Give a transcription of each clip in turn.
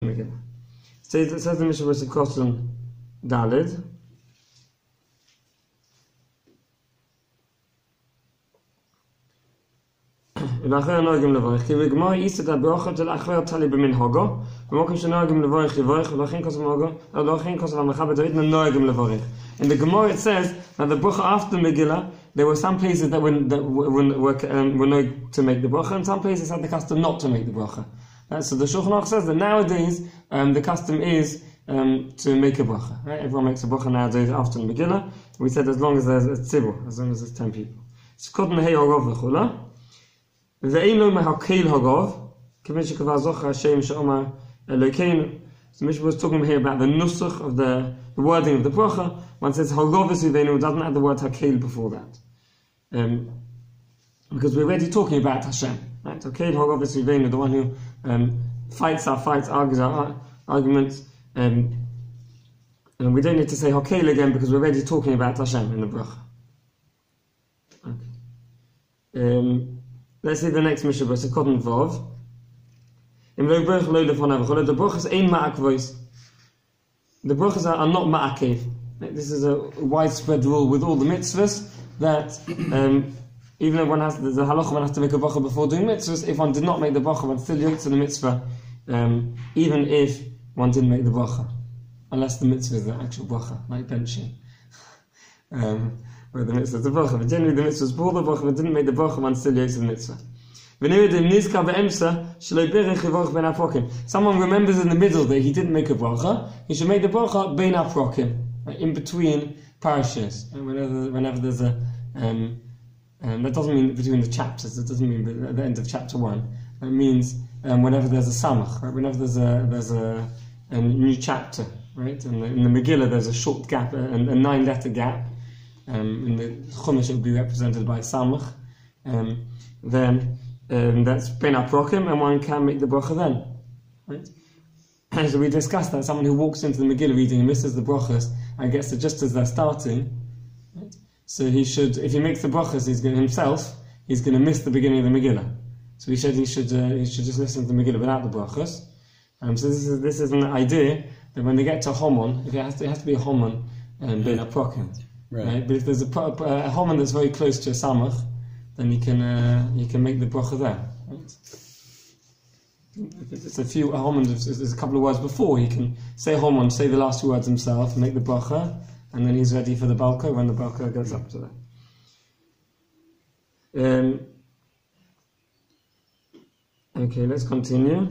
says the Mishnah verse Koson Dalid. ואחרי נוהגים לברך, כי בגמרא איסת הברכות של אחרי תלי במנהגו, במקום שנוהגים לברך יברך, ולכן כוסף המכבד דוד נוהגים לברך. In the Gemara it says that the bracha after the Megillah, there were some places that were known to make the bracha, and some places had the custom not to make the bracha. So the Shulchan Aruch says that nowadays the custom is to make a bracha. Right? Everyone makes a bracha nowadays after the Megillah. We said as long as there's a tzibur, as long as there's 10 people. So koden hey harav v'chula. ואינו מהקהל הגov, כיוון שקבע זוכר השם שאומר אלוהינו. So Mishnah was talking here about the nusach of the wording of the bracha. One says hagov v'sivenu, doesn't have the word hakel before that, because we're already talking about Hashem, right? Hakel hagov v'sivenu, the one who fights our fights, argues our arguments, and we don't need to say hakel again because we're already talking about Hashem in the bracha. Okay. Let's see the next Mishnah verse, Koden Vav. The brachas ain't ma'akvois. The brachas are not ma'akev. This is a widespread rule with all the mitzvahs that even if one has, there's a halacha one has to make a bracha before doing mitzvahs. If one did not make the bracha, one still yokes to the mitzvah, even if one didn't make the bracha, unless the mitzvah is the actual bracha, like benching. Where the mitzvah is the bracha, but generally the mitzvah is before the bracha, but didn't make the bracha, one still yokes to the mitzvah. Someone remembers in the middle that he didn't make a bracha, he should make the bracha bein haprokim, in between parashas. Whenever there's a that doesn't mean between the chapters. It doesn't mean at the end of chapter 1. It means whenever there's a samach, right? Whenever there's a new chapter, right? In the Megillah there's a short gap, a 9-letter gap. In the Chumash it will be represented by samach. Then that's bein haprokim, and one can make the bracha then, right? And so we discussed that someone who walks into the Megillah reading and misses the brachas and gets to just as they're starting, right? So he should, if he makes the brachas, he's going to miss the beginning of the Megillah. So he should just listen to the Megillah without the brachas. So this is an idea that when they get to homon, it has to be a homon bein haprokim, right? But if there's a homon that's very close to a samach, then you can make the bracha there. Right? If it's a few homon, there's a couple of words before, he can say homon, say the last 2 words himself, make the bracha, and then he's ready for the balka when the balka goes up to that. Okay, let's continue.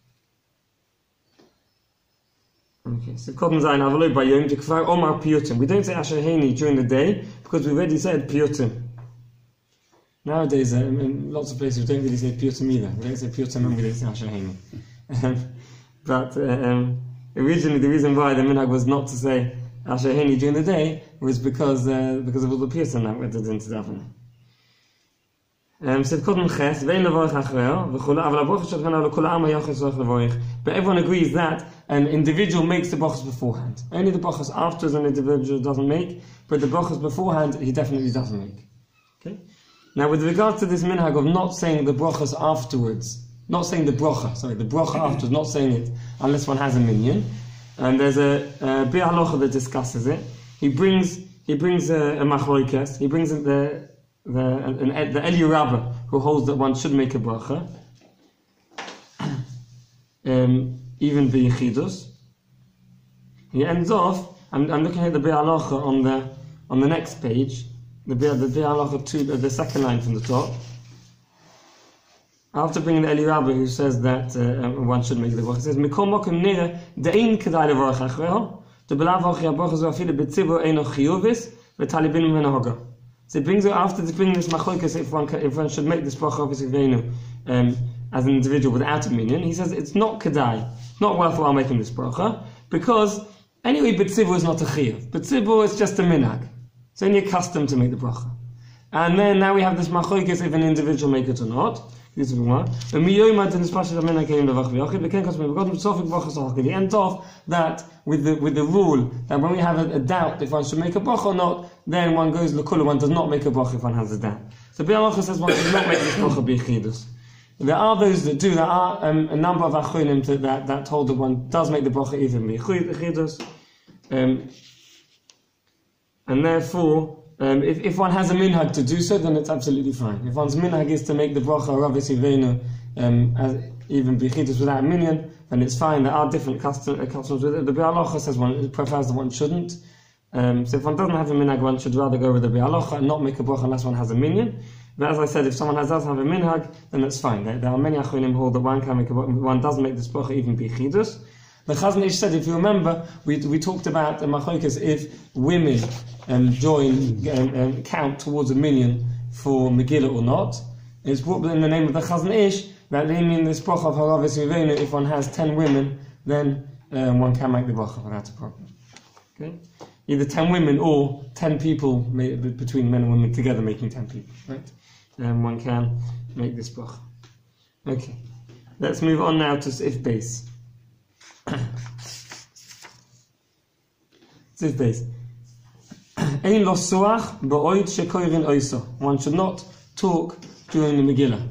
Okay, so Koden Zayin Avaloi Bayom Dikvar Omar Piyutim. We don't say Asher Heini during the day because we already said Piyutim. Nowadays, in lots of places, we don't really say Piyutim either. We don't say Piyutim and we don't say Asher Heini. But originally, the reason why the minhag was not to say Asher Heini during the day was because of all the Piyutim that were did into davening. But everyone agrees that an individual makes the brachas beforehand. Only the brachas afterwards an individual doesn't make, but the brachas beforehand he definitely doesn't make. Okay. Now, with regards to this minhag of not saying the brachas afterwards, not saying the bracha afterwards, not saying it unless one has a minyan, and there's a Biur Halacha that discusses it. He brings a machlokas. He brings the Eliyahu Rabbah who holds that one should make a bracha, even the Yechidus. He ends off. I'm looking at the Biur Halacha on the next page. The Biur Halacha 2, the second line from the top. After bringing the Eliyahu Rabbah who says that one should make the bracha, it says Mikol Mokum Nira De'ein Kedai Levarach Achreho Debelav Hochi HaBracha Zo Afilu B'Tzibur Eino Chiyuvis V'Talibin Mimeno Haga. So it brings it after bringing this machlokas if one should make this bracha obviously as an individual without a minyan. He says it's not kedai, not worthwhile making this bracha because anyway b'tzibur is not a chiyuv. B'tzibur is just a minhag. It's only a custom to make the bracha. And then now we have this machlokas if an individual make it or not. He ends off that with the rule that when we have a doubt if one should make a bracha or not, then one goes l'kula, one does not make a bracha if one has a doubt. So Biur Halacha says one should not make this bracha b'yechidus. There are those that do. There are a number of achronim that hold that one does make the bracha even bechidus, and therefore, if one has a minhag to do so, then it's absolutely fine. If one's minhag is to make the bracha Rav Yisivenu even bechidus without a minyan, then it's fine. There are different customs with it. The Biur Halacha says one prefers that one shouldn't. So if one doesn't have a minhag, one should rather go with the Biur Halacha and not make a bracha unless one has a minyan. But as I said, if someone does have a minhag, then that's fine. There are many achronim who hold that one doesn't make this bracha even bechidus. The Chazon Ish said, if you remember, we talked about the machokas if women count towards a minyan for Megillah or not. It's brought in the name of the Chazon Ish that they mean this bracha of Harav Yisivenu, if one has 10 women, then one can make the bracha without a problem. Okay? Either 10 women or 10 people between men and women together making 10 people, right? And one can make this bracha. Okay, let's move on now to Sif Beis. Sif Beis. Ein lo suach ba'oid shekoirin oiso. One should not talk during the Megillah.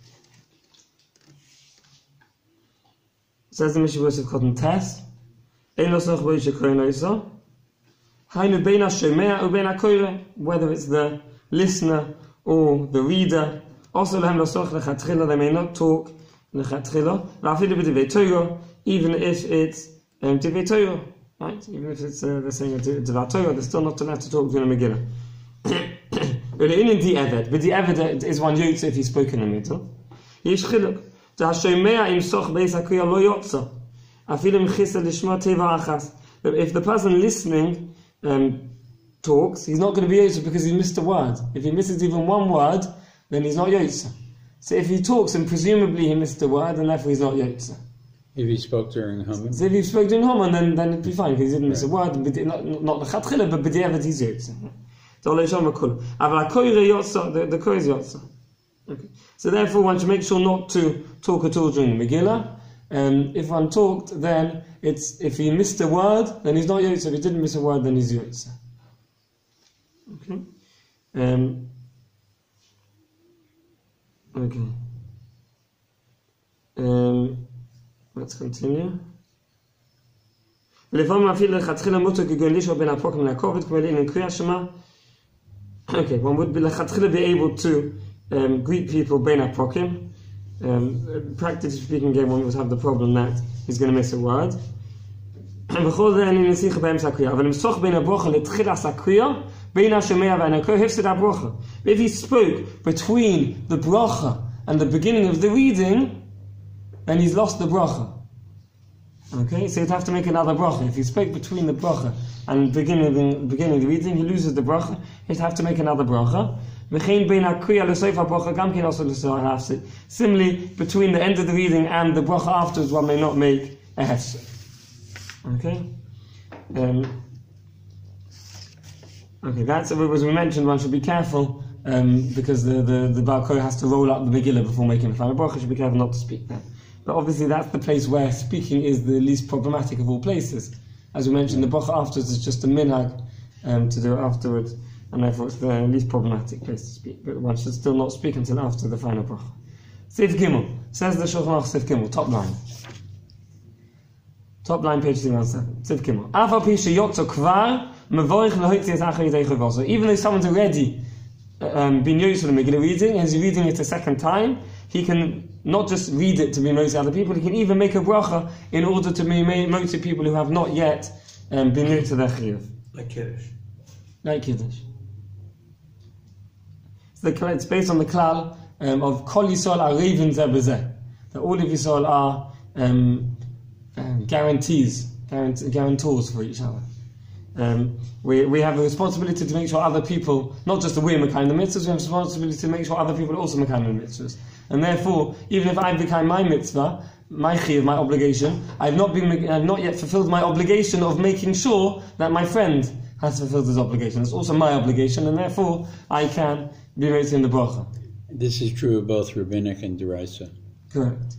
Says the Mishnah Berurah of Cotton Tess. Ein lo suach ba'oid shekoirin oiso. Hainu beina shomea u beina koire. Whether it's the listener or the reader. Also, lehem lo suach lechatchila. They may not talk lechatchila. La'afidu b'divei Torah. Even if it's Divei Torah, right? Even if it's they're saying Divei Torah, they're still not allowed to talk during a Megillah. But the Eved is one yotze if he's spoken in the middle. Yesh chiluk. Hashomea im soch beis hakriyah lo yotza. Afilu mechisa lishma teva achas. If the person listening talks, he's not going to be yotze because he missed a word. If he misses even one word, then he's not yotze. So if he talks and presumably he missed a word, then therefore he's not yotze. If he spoke during Haman? So if he spoke during Haman, then it'd be fine, because he didn't miss a word, not the Chatchila, but b'diavad he's yotze. So the koir is yotze. Okay. So therefore one should make sure not to talk at all during the Megillah. If one talked, then if he missed a word, then he's not yotze. If he didn't miss a word, then he's yotze. Okay. Let's continue. Okay, one would be able to greet people bein haprokim. Practically speaking, again, one would have the problem that he's going to miss a word. If he spoke between the bracha and the beginning of the reading, then he's lost the bracha. Okay, so you'd have to make another bracha. If he spoke between the bracha and the beginning of the reading, he loses the bracha. He'd have to make another bracha. Similarly, between the end of the reading and the bracha afterwards, one may not make a hefsek. Okay. That's as we mentioned. One should be careful because the Baal Korah has to roll up the Megillah before making the final bracha. Should be careful not to speak there. But obviously that's the place where speaking is the least problematic of all places. As we mentioned, the bracha afterwards is just a minhag to do it afterwards, and therefore it's the least problematic place to speak. But one should still not speak until after the final bracha. Sif Gimel, says the Shulchan Aruch, Sif Gimel, top line. Top line, page 317. Sif Gimel. Afal pi sheyotzo kvar mevorich lehoitzi es achar yidei chavos. So even though someone's already been used to the Megillah reading, and he's reading it a second time, he can not just read it to be mostly other people, he can even make a bracha in order to be mostly people who have not yet been new to their chiyuv. Like Kiddush. Like Kiddush. So it's based on the klal of Kol Yisrael Arevin Zeh B'Zeh, that all of Yisrael are guarantors for each other. We have a responsibility to make sure other people, not just that we're Mekayim the mitzvahs, we have a responsibility to make sure other people are also Mekayim the mitzvahs. And therefore, even if I've become my mitzvah, my chiyuv, my obligation, I've not yet fulfilled my obligation of making sure that my friend has fulfilled his obligation. It's also my obligation, and therefore I can be raised in the bracha. This is true of both rabbinic and deraisa. Correct.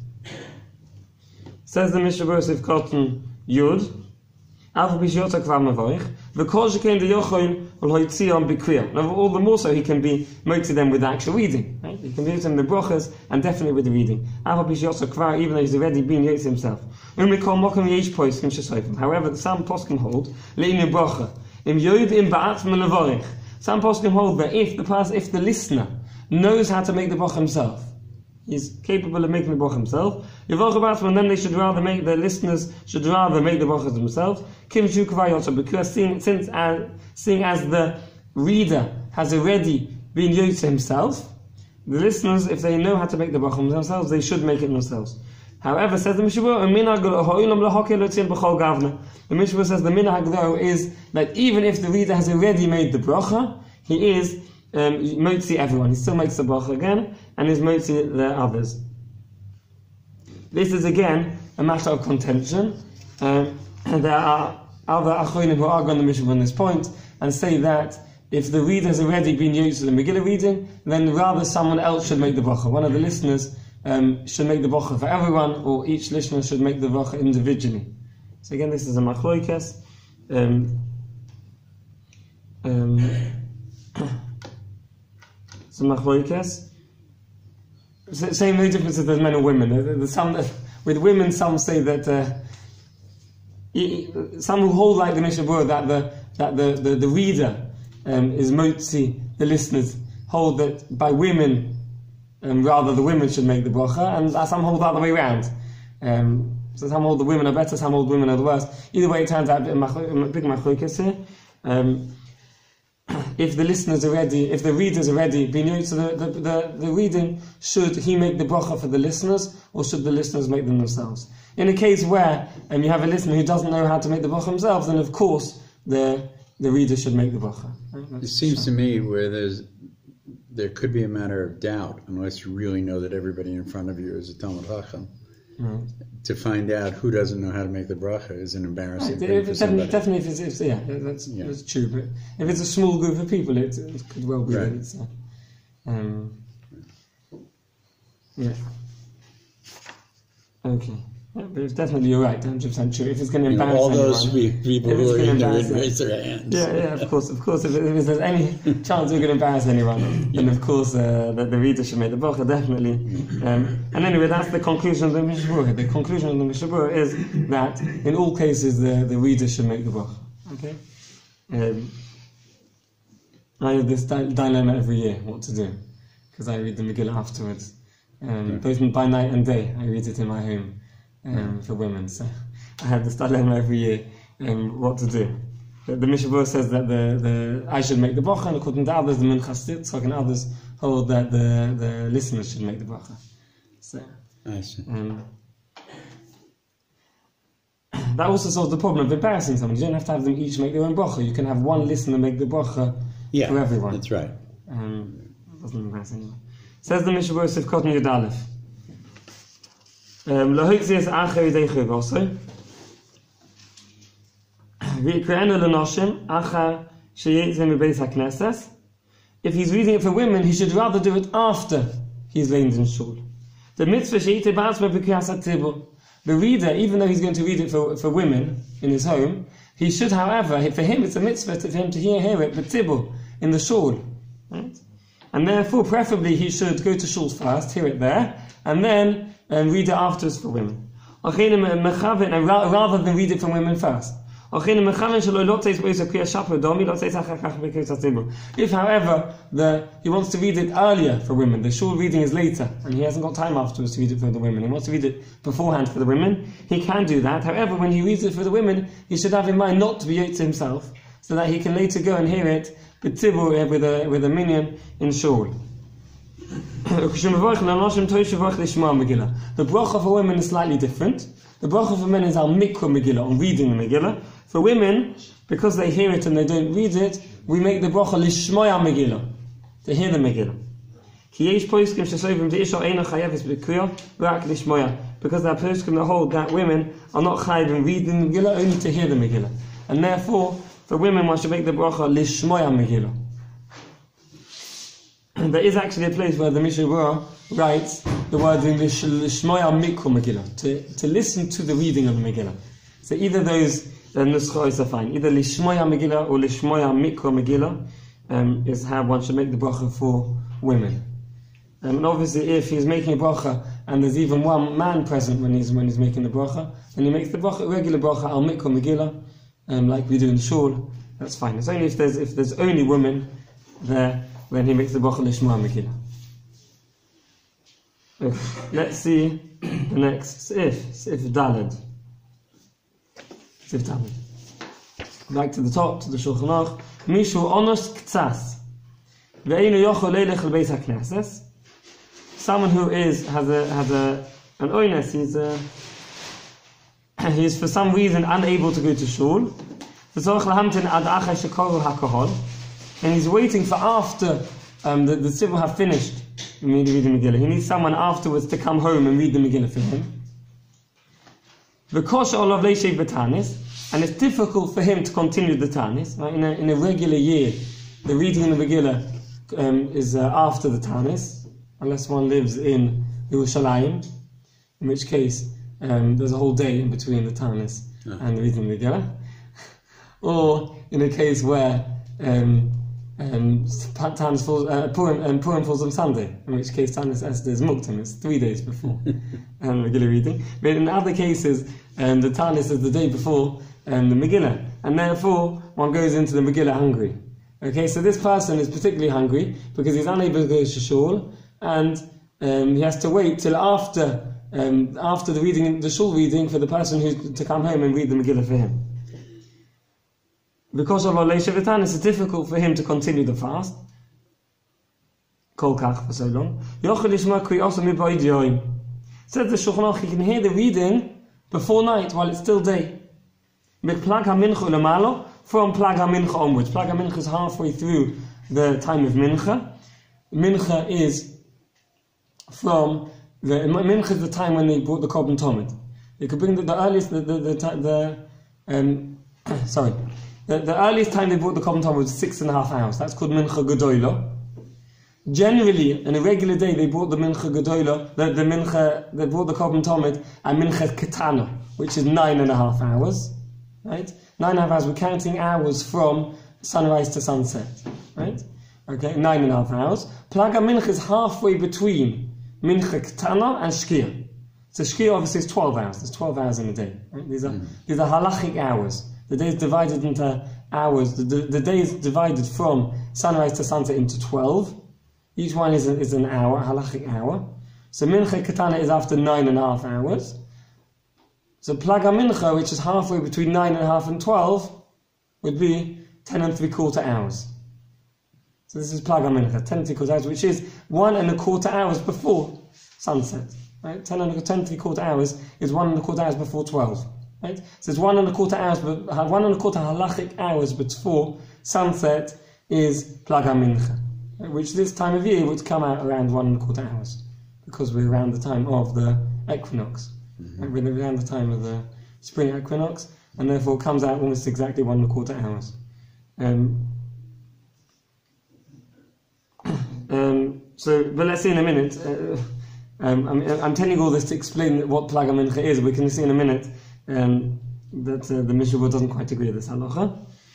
Says the Mishnah Berurah of Cotton Yud. Even All the more so he can be motivated them with the actual reading. Right? He can be them the brachas and definitely with the reading. Even though he's already been yotze himself. However, some poskim hold some poskim hold that if the listener knows how to make the bracha himself, he's capable of making the bracha himself, and then the listeners should rather make the brachas themselves. Because seeing as the reader has already been yotze himself, the listeners, if they know how to make the bracha themselves, they should make it themselves. However, says the Mishabur, the Mishabur says the minhag though is that even if the reader has already made the bracha, he is motzi everyone. He still makes the bracha again and is motzi the others. This is again a matter of contention. There are other achronim who argue on the Mishabur on this point and say that if the reader has already been used to the Megillah reading, then rather someone else should make the bracha. One of the listeners should make the bracha for everyone, or each listener should make the bracha individually. So again, this is a machloikas. It's a machloikas. Same no difference if there's men or women. With women, some say that some who hold like the Mishabur that the reader is motzi, the listeners hold that by women. Rather the women should make the bracha, and some hold the other way around. So some hold the women are better, some hold women are the worst. Either way, it turns out a big machlokas here. If the reader's already been used to the reading, should he make the bracha for the listeners, or should the listeners make them themselves? In a case where you have a listener who doesn't know how to make the bracha himself, then of course the reader should make the bracha. It seems to me where there could be a matter of doubt, unless you really know that everybody in front of you is a Talmud Chacham. Right. To find out who doesn't know how to make the bracha is an embarrassing thing for somebody. Definitely, that's true. But if it's a small group of people, it could well be that it's... Okay. Yeah, but it's definitely, you're right, 100% true. If it's going to embarrass all those people who are ignorant raise their hands. Yeah, of course. If there's any chance we're going to embarrass anyone, then of course the reader should make the bracha, definitely. And anyway, that's the conclusion of the Mishabur. The conclusion of the Mishabur is that in all cases the reader should make the bracha. Okay? I have this dilemma every year, what to do, because I read the Megillah afterwards. Both by night and day, I read it in my home. For women, so I have this dilemma every year, what to do. The Mishabur says that I should make the bracha, and according to others, the Minchas Yitzchak and others hold that the listeners should make the bracha. So, I see. That also solves the problem of embarrassing someone. You don't have to have them each make their own bracha. You can have one listener make the bracha for everyone. That's right. It doesn't embarrass anyone. Says the Mishabur Sivkot Yud Aleph. If he's reading it for women, he should rather do it after he's lain in shul. The reader, even though he's going to read it for women in his home, he should, however, for him it's a mitzvah for him to hear it, but tibul, in the shul. Right? And therefore, preferably, he should go to shul first, hear it there, and then read it afterwards for women. Rather than read it for women first. If, however, he wants to read it earlier for women, the shul reading is later, and he hasn't got time afterwards to read it for the women, he wants to read it beforehand for the women, he can do that. However, when he reads it for the women, he should have in mind not to be yotze himself, so that he can later go and hear it with a minyan in shul. The bracha for women is slightly different. The bracha for men is al mikra Megillah, on reading the Megillah. For women, because they hear it and they don't read it, we make the bracha lishmoya Megillah, to hear the Megillah. Because there are poskim that hold that women are not chayav in reading the Megillah, only to hear the Megillah. And therefore, for women, one should make the bracha lishmoya Megillah. There is actually a place where the Mishabur writes the word in English, Lishmoya Mikra Megillah, to listen to the reading of the Megillah. So either those nuschos are fine. Either Lishmoya Megillah or Lishmoya Mikra Megillah is how one should make the bracha for women. And obviously, if he's making a bracha and there's even one man present when he's making the bracha, then he makes the bracha, regular bracha al Mikra Megillah, like we do in the shul. That's fine. It's only if there's only women there, then he makes the bracha Lishmoya Megillah. Okay. Let's see the next Sif Daled. Sif Daled. Back to the top, to the Shulchan Aruch. Mishu onos ktsas. Ve'einu yochol leilech l'beis hakneses. Someone who has an oines, he's for some reason unable to go to shul. V'tzorich lahamtin ad achar shekoru hakahol. And he's waiting for after the tzibur have finished reading the Megillah. He needs someone afterwards to come home and read the Megillah for him. V'kosh olav leishev b'tanis, and it's difficult for him to continue the tanis. Right? In a regular year, the reading of the Megillah is after the tanis, unless one lives in Yerushalayim, in which case there's a whole day in between the tanis and the reading of the Megillah. Or in a case where Tanis falls, Purim falls on Sunday, in which case Tanis Esther is Muktim, it's 3 days before Megillah reading. But in other cases, the Tanis is the day before the Megillah, and therefore one goes into the Megillah hungry. Okay, so this person is particularly hungry because he's unable to go to shul, and he has to wait till after the reading, the shul reading, for the person who's to come home and read the Megillah for him. Because of Leisha V'Tanis, it's difficult for him to continue the fast. Kol kach for so long. Yochel Yishma Kri also Miboid Yoim. Says the Shulchan Aruch, he can hear the reading before night while it's still day. Plag HaMincha U'Lamalo, from Plag HaMincha onwards. Plag HaMincha is halfway through the time of Mincha. Mincha is Mincha is the time when they brought the Korban Tomid. They could bring the earliest, the earliest time they brought the Korban Tomid was 6.5 hours. That's called Mincha Gedola. Generally, in a regular day, they brought the Mincha Gedola, they brought the Korban Tomid at Mincha Ketana, which is 9.5 hours. Right? 9.5 hours. We're counting hours from sunrise to sunset. Right? Okay, 9.5 hours. Plag HaMincha is halfway between Mincha Ketana and Shkia. So Shkia obviously is 12 hours. There's 12 hours in a day. Right? These are halachic hours. The day is divided into hours. The day is divided from sunrise to sunset into 12. Each one is an hour, a halachic hour. So Mincha Ketana is after 9.5 hours. So Plag HaMincha, which is halfway between 9.5 and 12, would be 10 3/4 hours. So this is Plag HaMincha, 10 3/4 hours, which is 1.25 hours before sunset. Right? 10 3/4 hours is 1.25 hours before 12. Right? So it's 1.25 hours, 1.25 halachic hours before sunset is Plag HaMincha, right? Which this time of year would come out around 1.25 hours, because we're around the time of the equinox. Right? We're around the time of the spring equinox, and therefore it comes out almost exactly 1.25 hours. But let's see in a minute. I'm telling you all this to explain what Plag HaMincha is. We can see in a minute that the Mishnah doesn't quite agree with this halacha.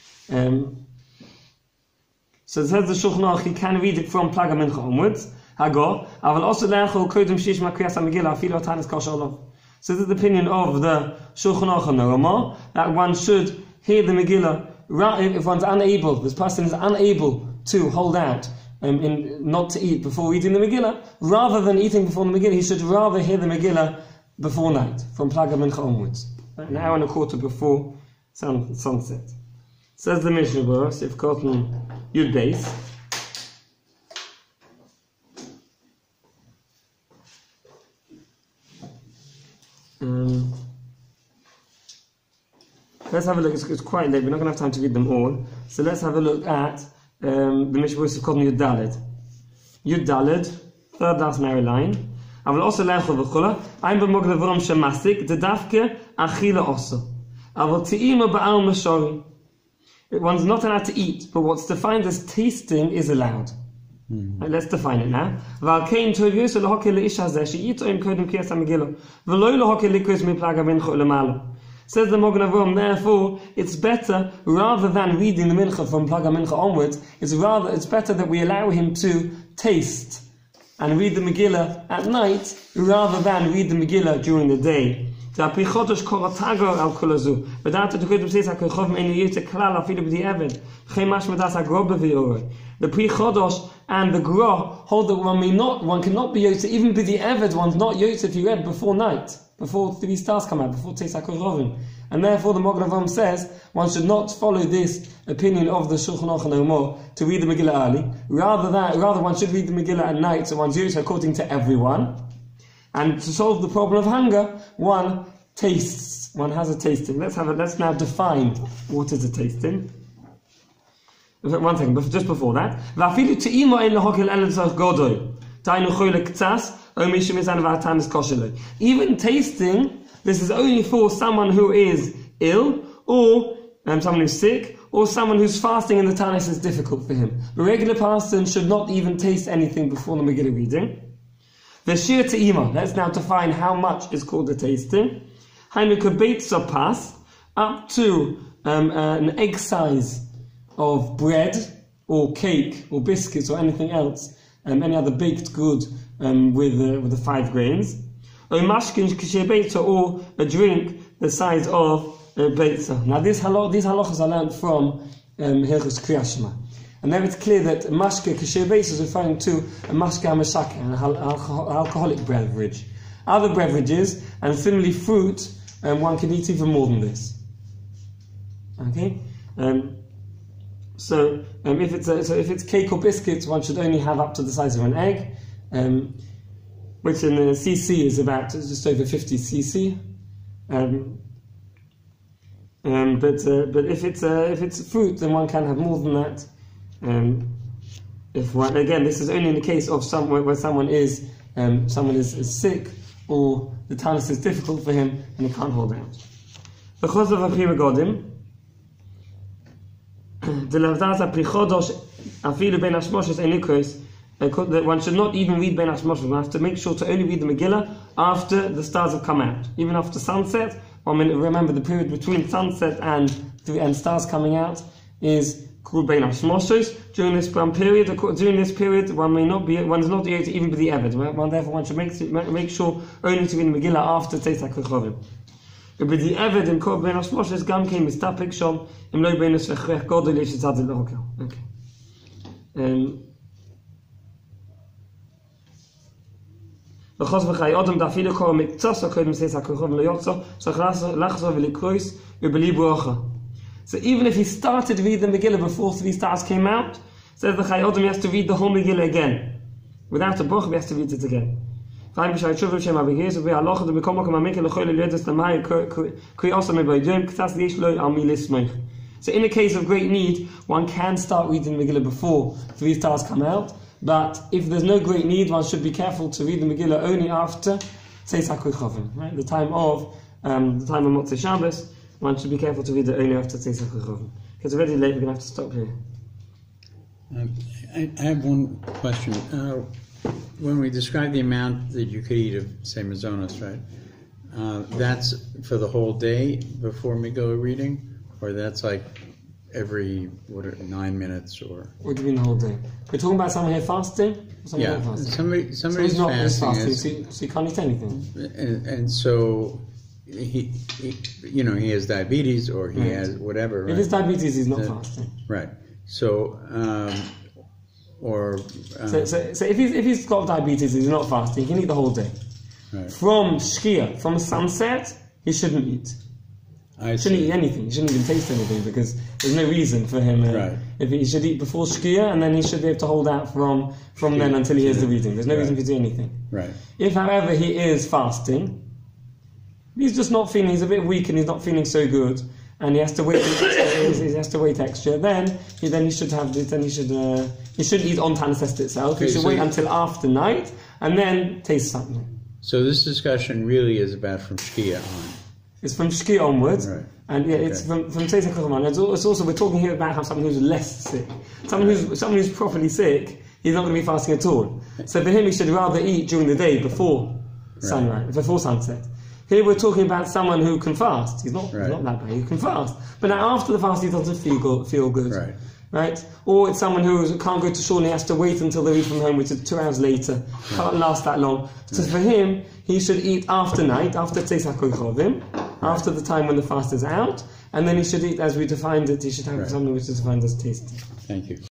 So it says the Shulchan Aruch, you can read it from Plag HaMincha onwards. Hago, aval also le'achol kodem shishma kriyas HaMegillah afilu atanis kol she'olav. So this is the opinion of the Shulchan Aruch and the Ramah, that one should hear the Megillah if one's unable, this person is unable to hold out not to eat before reading the Megillah, rather than eating before the Megillah, he should rather hear the Megillah before night, from Plag HaMincha onwards, an hour and a quarter before sunset. Says the Mishnah Berurah, Sif Kotan Yud Beis. Let's have a look. It's quite late. We're not going to have time to read them all. So let's have a look at the Mishnah Berurah, Sif Kotan Yud Daled. Yud Daled, third last narrow line. I will also learn v'chula. I'm b'mogdav rom shemasik dedafke achila also. I will te'ima ba'al mashori. One's not allowed to eat, but what's defined as tasting is allowed. Right, let's define it now. V'al kein to'yus lehoke le'ish hazeh she'ito im kodem kriyas ha'megillah v'lo lehoke likros mi Plag HaMincha u'lemalo. Says the Magen Avraham, therefore, it's better, rather than reading the Mincha from Plaga Mincha onwards, it's better that we allow him to taste and read the Megillah at night, rather than read the Megillah during the day. The Pri Chodosh and the Gra hold that one cannot be Yotze, even B'di Eved, one's not Yotze if you read before night, before 3 stars come out, before Tzeis HaKochovim. And therefore the Magen Avraham says one should not follow this opinion of the Shulchan Aruch no more to read the Megillah early. Rather one should read the Megillah at night, so one's Yotze according to everyone. And to solve the problem of hunger, one tastes. One has a tasting. Let's now define what is a tasting. One second, but just before that. Even tasting, this is only for someone who is ill, or someone who's sick, or someone who's fasting and the Tanis is difficult for him. A regular person should not even taste anything before the Megillah reading. V'shir te'ima. Let's now define how much is called a tasting. Hainu beitza pas, up to an egg size of bread or cake or biscuits or anything else, any other baked good with the 5 grains. Or mashkin k'shir beitza, or a drink the size of beitza. Now these halachas are learned from Hilchos Kriyas Shema. And there it's clear that mashke kasher beis is referring to a mashke hamashake, an alcoholic beverage. Other beverages, and similarly fruit, one can eat even more than this. Okay? So if it's cake or biscuits, one should only have up to the size of an egg, which in the cc is about just over 50 cc. But if it's fruit, then one can have more than that. If one, again, this is only in the case of where someone is sick, or the Tanis is difficult for him and he can't hold out. Because of Pri Megadim, the Lavdasa Pri Chodosh Afilu Ben Hashmoshes Enikos, that one should not even read Ben Hashmoshes. One has to make sure to only read the Megillah after the stars have come out, even after sunset. Remember, the period between sunset and stars coming out is called Bein Hashmoshes. During this period, one is not able to even be the Eved. Therefore, one should make sure only to read the Megillah after Tzeis HaKochovim. But the Eved in Kol Bein Hashmoshes Gam came mistapik shom im lo beinus v'chrech godol yesh tzad l'hokel. Okay. V'chos v'chai odom dafilu kol miktzos akodim Tzeis HaKochovim lo yotzo so lachzor v'likrois u'beli bracha. So even if he started reading the Megillah before 3 stars came out, says the Chayyim, he has to read the whole Megillah again. Without a bracha, he has to read it again. So in the case of great need, one can start reading the Megillah before 3 stars come out, but if there's no great need, one should be careful to read the Megillah only after Tzeis HaKochovim, right? The time of Motzei Shabbos. One should be careful to read it only after Tzeis HaKochovim. It's already late, we're going to have to stop here. I have one question. When we describe the amount that you could eat of, say, mazonos, right? That's for the whole day before Megillah reading? Or that's like every 9 minutes? Or what do you mean the whole day? We're talking about someone here fasting? Yeah, somebody's not fasting. So he can't eat anything. And so he has diabetes, or he has whatever. Right? If it's diabetes, he's not fasting. Right. So, so if he's got diabetes, he's not fasting. He can eat the whole day. Right. From Shkia, from sunset, he shouldn't eat. He shouldn't eat anything. He shouldn't even taste anything, because there's no reason for him. Right. If he should eat before Shkia, and then he should be able to hold out from then until he hears the reading. There's no reason for him to do anything. Right. If, however, he is fasting, he's just not feeling. He's a bit weak and he's not feeling so good, and he has to wait. He has to wait extra. Then he should have. Then he shouldn't eat on Tanisest itself. Okay, he should wait until after night and then taste something. So this discussion really is about from Shkia on. It's from Shkia onwards, right. And it's from Tzeis HaKochovim. It's also, we're talking here about how someone who's less sick, someone who's properly sick, he's not going to be fasting at all. So for him, he should rather eat during the day before sunrise, before sunset. Here we're talking about someone who can fast. He's not that bad. He can fast, but now after the fast he doesn't feel good. Right? Or it's someone who can't go to shul and he has to wait until they leave from home, which is 2 hours later. Can't last that long. So for him, he should eat after night, after Tzeis HaKochovim, after the time when the fast is out, and then he should eat as we defined it. He should have something which is defined as tasty. Thank you.